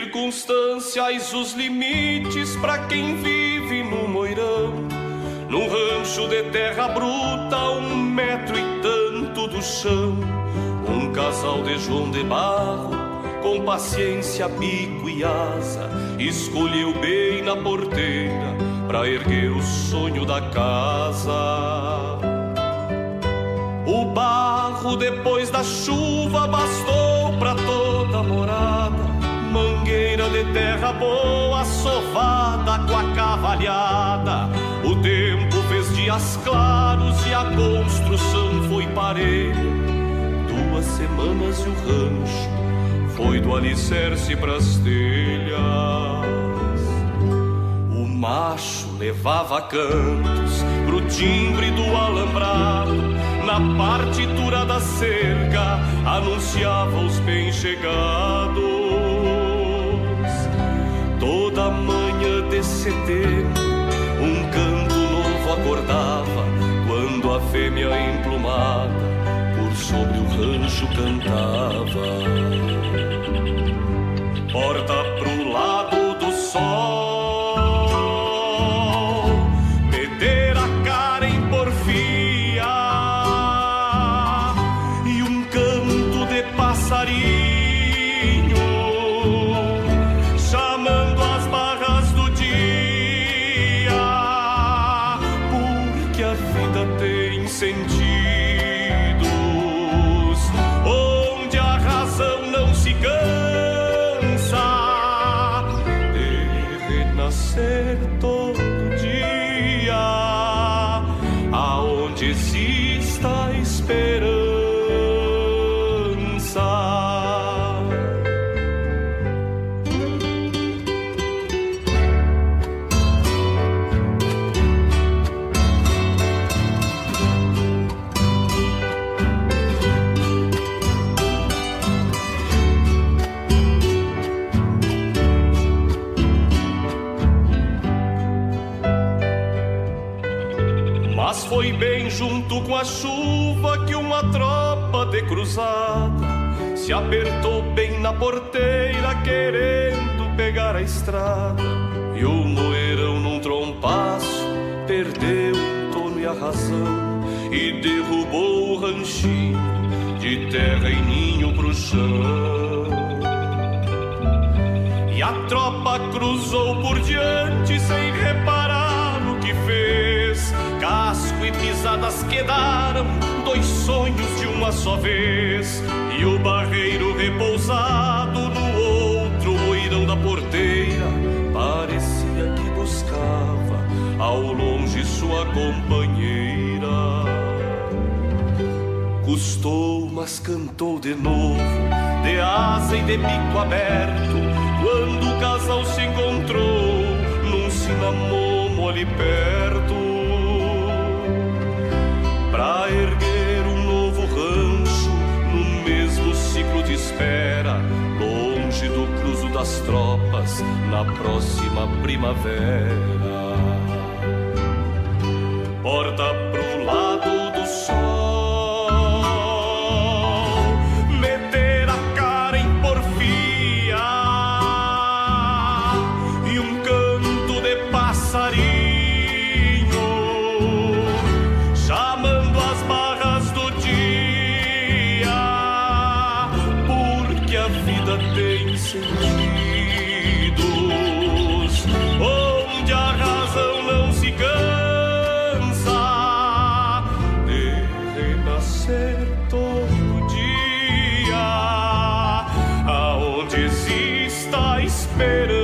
Circunstâncias, os limites pra quem vive no moirão, num rancho de terra bruta, 1 metro e tanto do chão. Um casal de João de Barro, com paciência, bico e asa, escolheu bem na porteira pra erguer o sonho da casa. O barro depois da chuva bastou pra toda morada, mangueira de terra boa, sovada com a cavalhada. O tempo fez dias claros e a construção foi parelha. 2 semanas e o rancho foi do alicerce pras telhas. O macho levava cantos pro timbre do alambrado, na partitura da cerca anunciava os bem-chegados. Toda manhã de setembro um canto novo acordava, quando a fêmea emplumada por sobre o rancho cantava. Porta pro lado do sol, meter a cara em porfia, e um canto de passarinho chamando as barras do dia, porque a vida tem sentidos onde a razão não se cansa de renascer todo dia, aonde exista a esperança. Mas foi bem junto com a chuva que uma tropa de cruzada se apertou bem na porteira, querendo pegar a estrada. E o moeirão num trompaço perdeu o tono e a razão, e derrubou o ranchinho de terra e ninho pro chão. E a tropa cruzou por diante sem reparar o que fez. Casco e pisadas quedaram, 2 sonhos de uma só vez. E o barreiro repousado no outro moirão da porteira parecia que buscava ao longe sua companheira. Custou, mas cantou de novo, de asa e de bico aberto, quando o casal se encontrou num cinamomo ali perto, pra erguer um novo rancho no mesmo ciclo de espera, longe do cruzo das tropas na próxima primavera. Porta pro lado do sol, meter a cara em porfia, e um canto de passarinho chamando as barras do dia, porque a vida tem sentidos onde a razão não se cansa de renascer todo dia, aonde exista a esperança.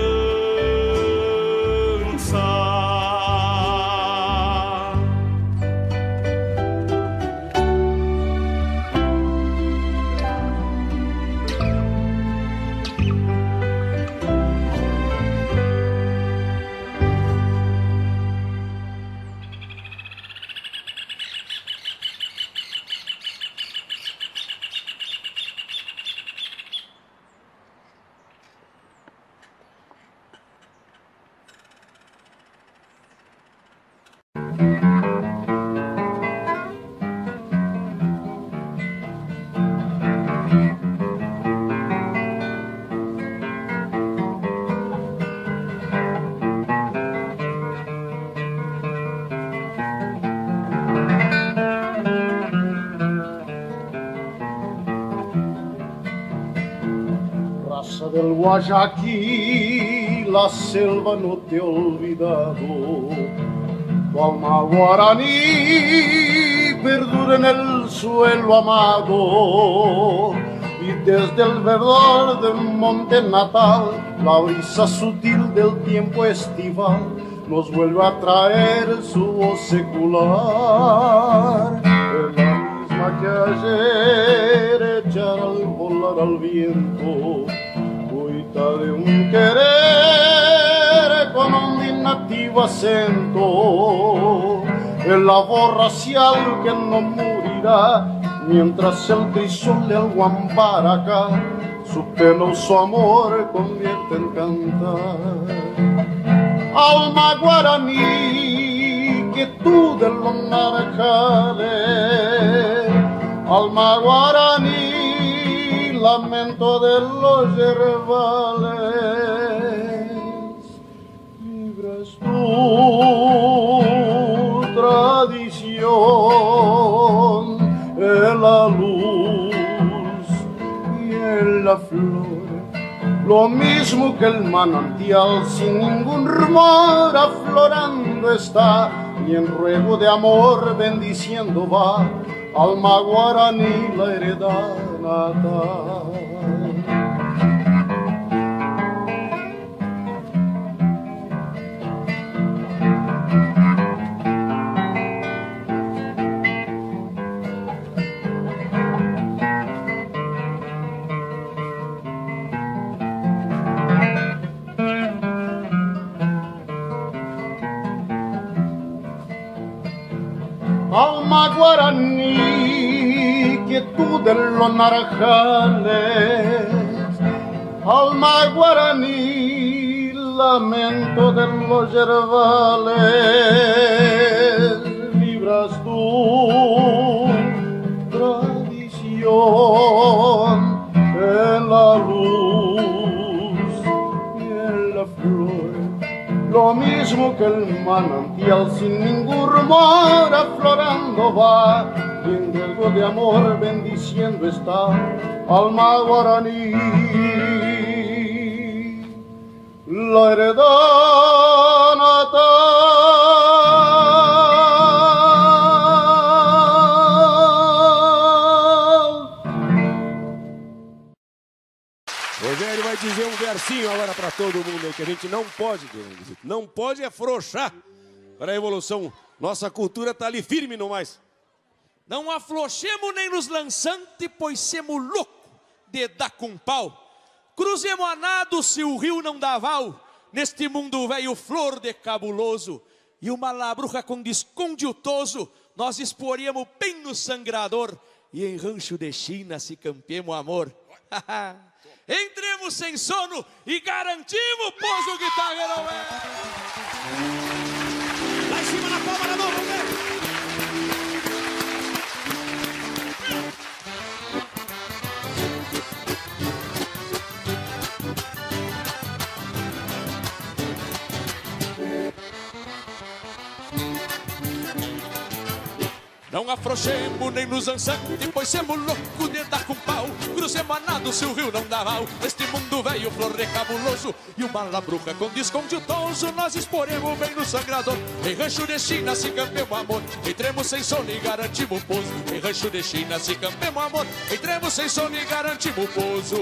del Guayaquil, la selva no te ha olvidado. Tu alma guaraní perdura en el suelo amado, y desde el verdor del monte natal, la brisa sutil del tiempo estival nos vuelve a traer su voz secular. Es la misma que ayer echar al volar al viento, cuita de un querer con un dinativo acento. Es la voz racial que no morirá mientras el crisol del Guambaraca su penoso amor convierte en cantar. Alma guaraní, quietud de los naranjales, alma guaraní, lamento de los yerbales, libras tu tradición en la luz y en la flor. Lo mismo que el manantial sin ningún rumor aflorando está, y en ruego de amor bendiciendo va, alma guaraní la heredad natal. Alma guaraní, quietud de los naranjales, alma guaraní, lamento de los yerbales, libras tu tradición en la luz y en la flor. Lo mismo que el manantial sin ningún rumor aflorando va, y en riesgo de amor bendiciendo está, alma guaraní la heredad natal. Rogério vai dizer um versinho agora para todo mundo aí, que a gente não pode, não pode afrouxar para a evolução. Nossa cultura está ali firme no mais. Não afrouxemos nem nos lançante, pois semos louco de dar com pau. Cruzemos a nado se o rio não dá val, neste mundo velho flor de cabuloso. E uma labruja com desconde o toso, nós esporíamos bem no sangrador, e em rancho de China se campemos amor. Entremos sem sono e garantimos pouso guitarreiro. Lá em cima na palma da mão, vamos ver. Não afrouxemos nem nos ansante, pois semos louco de dar com pau. Cruzemos a nado se o rio não dá mal, este mundo velho flor de cabuloso. E uma labruja com desconde o toso, nós esporemos bem no sangrador. Em rancho de China se campemos amor, entremos sem sono e garantimos pouso. Em rancho de China se campemos amor, entremos sem sono e garantimos pouso.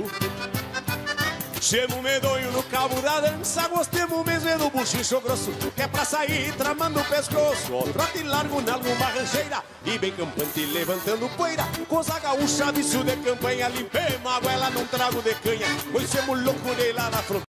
Chemo medonho no cabo da dança, gostemos mesmo do buchicho grosso, que é pra sair tramando o pescoço. Ó, trote largo na alguma rancheira, e bem campante levantando poeira. Coisa gaúcha, vício de campanha, limpemos a goela num trago de canha, pois semos louco de lá na fronteira.